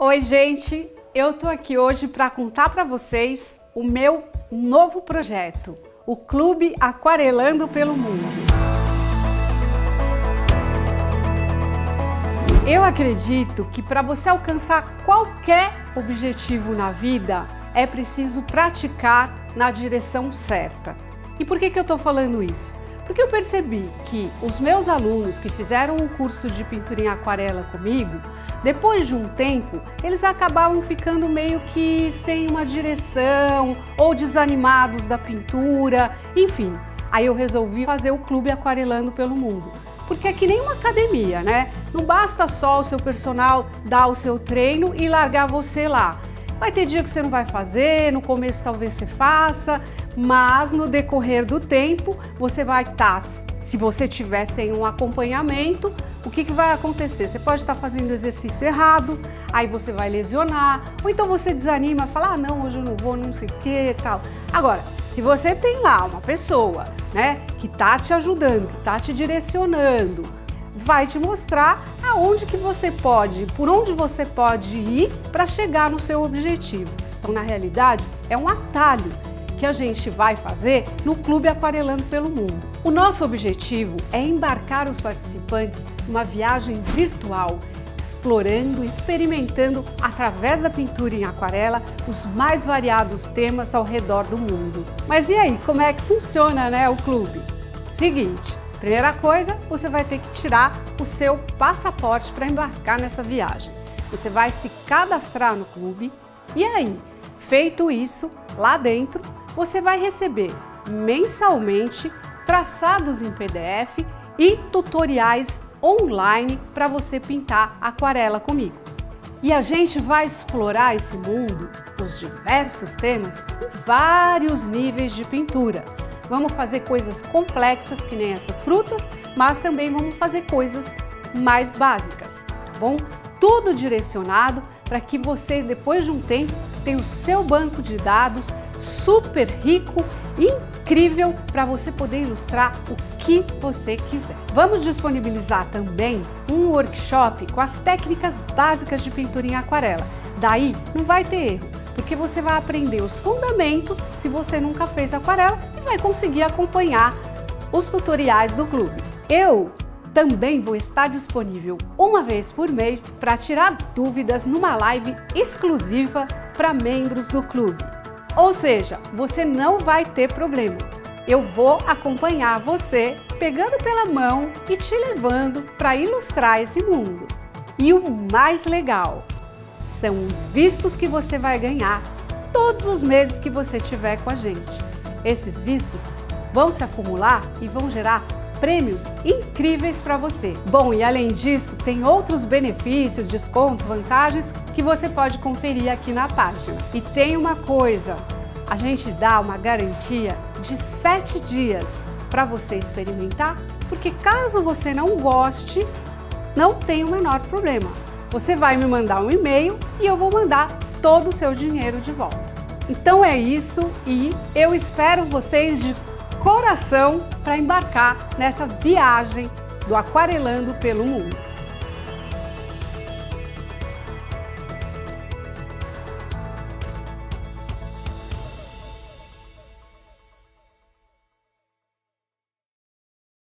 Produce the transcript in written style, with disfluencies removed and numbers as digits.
Oi, gente! Eu tô aqui hoje para contar para vocês o meu novo projeto, o Clube Aquarelando pelo Mundo. Eu acredito que para você alcançar qualquer objetivo na vida, é preciso praticar na direção certa. E por que eu tô falando isso? Porque eu percebi que os meus alunos que fizeram o curso de pintura em aquarela comigo, depois de um tempo, eles acabavam ficando meio que sem uma direção ou desanimados da pintura, enfim. Aí eu resolvi fazer o Clube Aquarelando pelo Mundo. Porque é que nem uma academia, né? Não basta só o seu personal dar o seu treino e largar você lá. Vai ter dia que você não vai fazer, no começo talvez você faça, mas no decorrer do tempo você vai estar, se você tiver sem um acompanhamento, o que vai acontecer? Você pode estar fazendo exercício errado, aí você vai lesionar, ou então você desanima, fala, ah não, hoje eu não vou, não sei o que, tal. Agora, se você tem lá uma pessoa, né, que tá te ajudando, que tá te direcionando, vai te mostrar aonde que você pode, por onde você pode ir para chegar no seu objetivo. Então, na realidade, é um atalho que a gente vai fazer no Clube Aquarelando pelo Mundo. O nosso objetivo é embarcar os participantes numa viagem virtual, explorando e experimentando, através da pintura em aquarela, os mais variados temas ao redor do mundo. Mas e aí, como é que funciona, né, o clube? Seguinte, primeira coisa, você vai ter que tirar o seu passaporte para embarcar nessa viagem. Você vai se cadastrar no clube e aí, feito isso, lá dentro, você vai receber mensalmente traçados em PDF e tutoriais online para você pintar aquarela comigo. E a gente vai explorar esse mundo, os diversos temas, em vários níveis de pintura. Vamos fazer coisas complexas que nem essas frutas, mas também vamos fazer coisas mais básicas, tá bom? Tudo direcionado para que você, depois de um tempo, tenha o seu banco de dados super rico, incrível, para você poder ilustrar o que você quiser. Vamos disponibilizar também um workshop com as técnicas básicas de pintura em aquarela. Daí não vai ter erro, porque você vai aprender os fundamentos se você nunca fez aquarela e vai conseguir acompanhar os tutoriais do clube. Eu também vou estar disponível uma vez por mês para tirar dúvidas numa live exclusiva para membros do clube. Ou seja, você não vai ter problema. Eu vou acompanhar você, pegando pela mão e te levando para ilustrar esse mundo. E o mais legal são os vistos que você vai ganhar todos os meses que você estiver com a gente. Esses vistos vão se acumular e vão gerar prêmios incríveis para você. Bom, e além disso, tem outros benefícios, descontos, vantagens que você pode conferir aqui na página. E tem uma coisa, a gente dá uma garantia de 7 dias para você experimentar, porque caso você não goste, não tem o menor problema. Você vai me mandar um e-mail e eu vou mandar todo o seu dinheiro de volta. Então é isso e eu espero vocês de coração para embarcar nessa viagem do Aquarelando pelo Mundo.